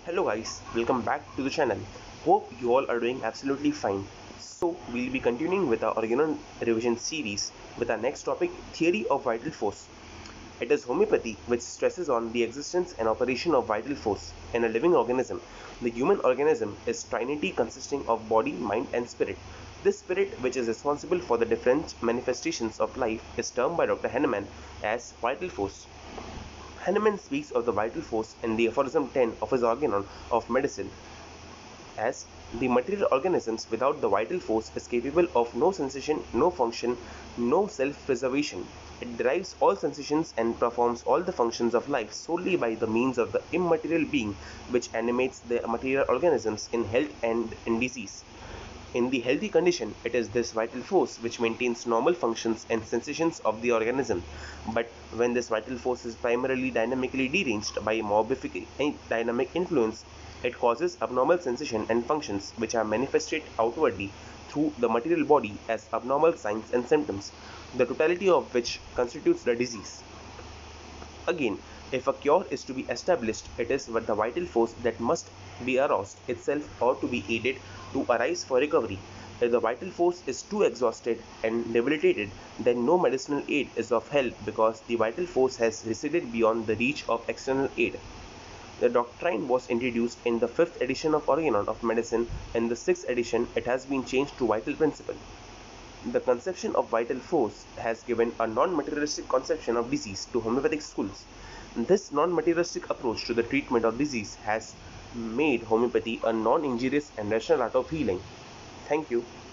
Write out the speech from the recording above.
Hello guys, welcome back to the channel. Hope you all are doing absolutely fine. So we'll be continuing with our organon revision series with our next topic, theory of vital force. It is homeopathy which stresses on the existence and operation of vital force in a living organism. The human organism is trinity consisting of body, mind and spirit. This spirit, which is responsible for the different manifestations of life, is termed by Dr. Henneman as vital force. Hahnemann speaks of the vital force in the aphorism 10 of his Organon of Medicine as the material organisms without the vital force is capable of no sensation, no function, no self-preservation. It derives all sensations and performs all the functions of life solely by the means of the immaterial being which animates the material organisms in health and in disease. In the healthy condition, it is this vital force which maintains normal functions and sensations of the organism. But when this vital force is primarily dynamically deranged by morbific dynamic influence, it causes abnormal sensation and functions which are manifested outwardly through the material body as abnormal signs and symptoms, the totality of which constitutes the disease. Again, if a cure is to be established, it is with the vital force that must be aroused itself or to be aided to arise for recovery. If the vital force is too exhausted and debilitated, then no medicinal aid is of help because the vital force has receded beyond the reach of external aid. The doctrine was introduced in the 5th edition of Organon of Medicine. In the 6th edition, it has been changed to Vital Principle. The conception of vital force has given a non-materialistic conception of disease to homeopathic schools. This non-materialistic approach to the treatment of disease has made homeopathy a non-injurious and rational art of healing. Thank you.